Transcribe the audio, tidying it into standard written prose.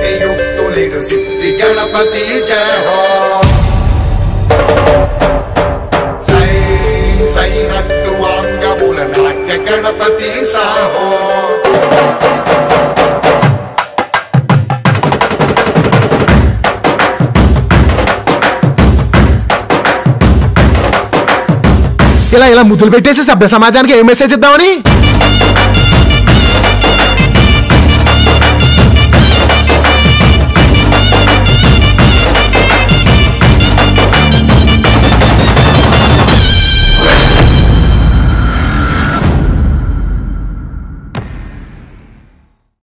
శక్తియుక్తులిడు సిద్ధి గణపతి జయ హో సై సైనట్టు వాంగముల నాట్య గణపతి సాహో ఇలా ఇలా ముద్దులు పెట్టేసి సభ్య సమాజానికి ఏ మెసేజ్ ఇద్దామని